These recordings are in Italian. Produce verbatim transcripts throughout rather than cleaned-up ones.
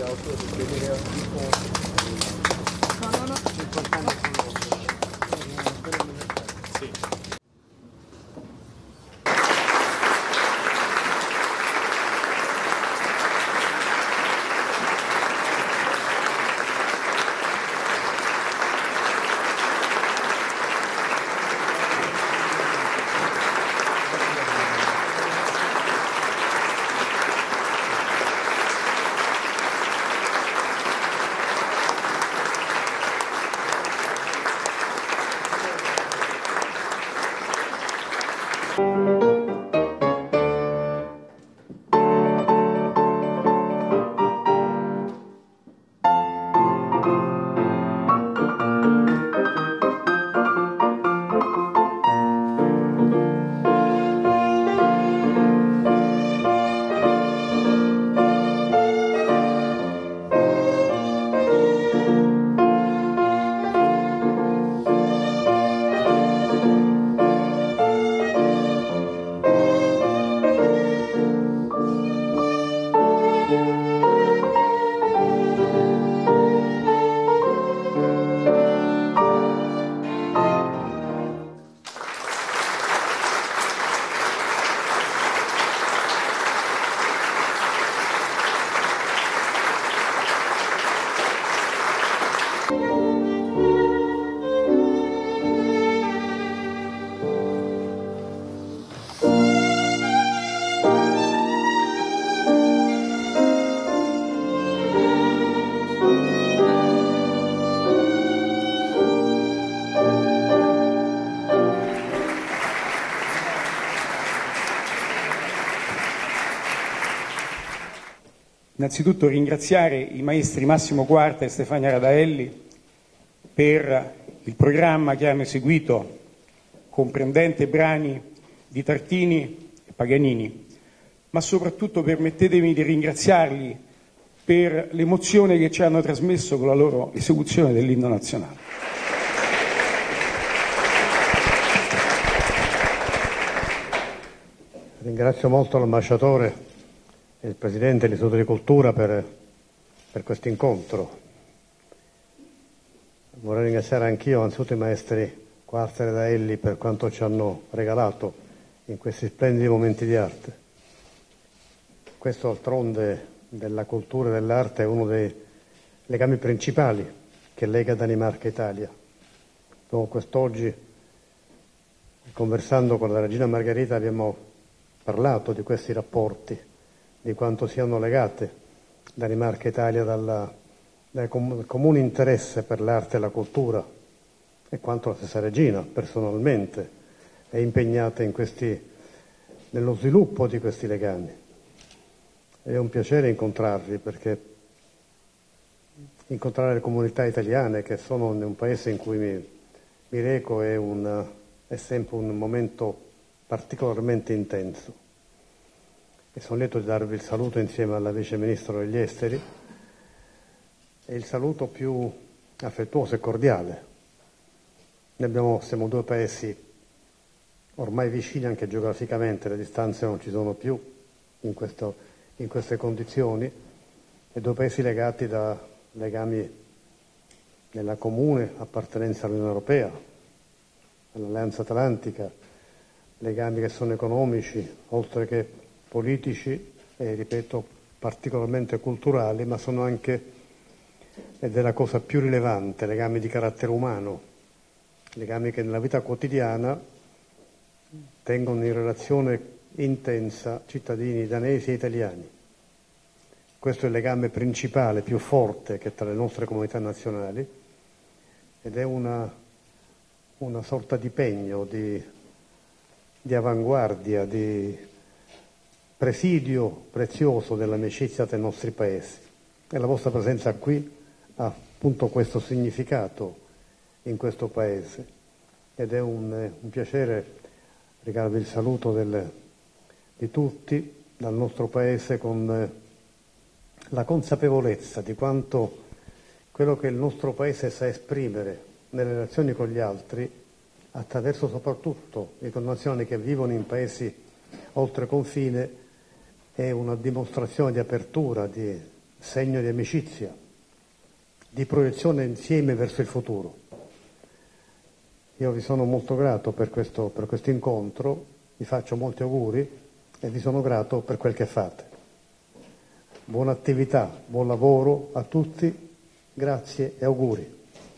Innanzitutto ringraziare i maestri Massimo Quarta e Stefania Radaelli per il programma che hanno eseguito, comprendente brani di Tartini e Paganini, ma soprattutto permettetemi di ringraziarli per l'emozione che ci hanno trasmesso con la loro esecuzione dell'inno nazionale. Ringrazio molto l'ambasciatore e il Presidente dell'Istituto di Cultura per, per questo incontro. Vorrei ringraziare anch'io anzitutto i maestri Quarta e Radaelli per quanto ci hanno regalato in questi splendidi momenti di arte. Questo d'altronde della cultura e dell'arte è uno dei legami principali che lega Danimarca e Italia. Proprio quest'oggi, conversando con la regina Margherita, abbiamo parlato di questi rapporti, di quanto siano legate Danimarca e Italia dalla, dal com- comune interesse per l'arte e la cultura, e quanto la stessa regina personalmente è impegnata in questi, nello sviluppo di questi legami. È un piacere incontrarvi, perché incontrare le comunità italiane che sono in un paese in cui mi, mi reco è, un, è sempre un momento particolarmente intenso. E sono lieto di darvi il saluto insieme alla Vice Ministro degli Esteri, e il saluto più affettuoso e cordiale. Noi abbiamo, siamo due paesi ormai vicini anche geograficamente, le distanze non ci sono più in, questo, in queste condizioni, e due paesi legati da legami nella comune appartenenza all'Unione Europea, all'Alleanza Atlantica, legami che sono economici, oltre che politici e, ripeto, particolarmente culturali, ma sono anche, ed è la cosa più rilevante, legami di carattere umano, legami che nella vita quotidiana tengono in relazione intensa cittadini danesi e italiani. Questo è il legame principale, più forte che tra le nostre comunità nazionali, ed è una, una sorta di pegno, di, di avanguardia, di presidio prezioso dell'amicizia dei nostri paesi. E la vostra presenza qui ha appunto questo significato in questo paese, ed è un, un piacere regalarvi il saluto del, di tutti dal nostro paese, con la consapevolezza di quanto quello che il nostro paese sa esprimere nelle relazioni con gli altri, attraverso soprattutto i connazionali che vivono in paesi oltre confine, è una dimostrazione di apertura, di segno di amicizia, di proiezione insieme verso il futuro. Io vi sono molto grato per questo, per questo incontro, vi faccio molti auguri e vi sono grato per quel che fate. Buona attività, buon lavoro a tutti, grazie e auguri.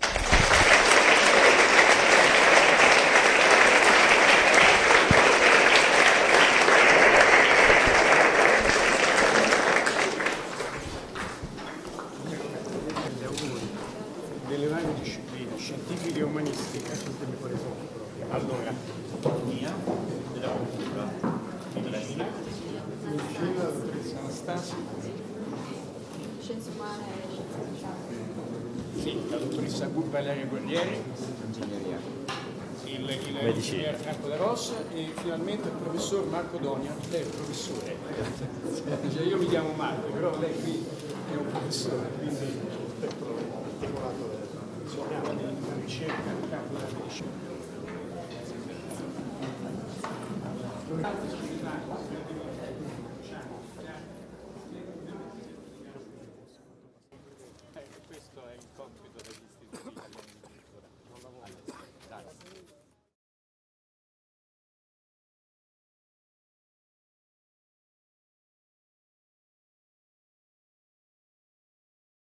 Delle varie discipline, scientifiche e umanistiche. Allora, economia, della cultura, medicina, medicina, la dottoressa Anastasia, Scienze umane e scienze sociali. sì, la dottoressa Valeria Guerrieri, Ingegneria. il, il Medicina. ingegnere Franco Da Rossa e finalmente il professor Marco Donia. Lei è il professore. Cioè, io mi chiamo Marco, però lei qui è un professore, quindi si occupa della ricerca nel campo della medicina.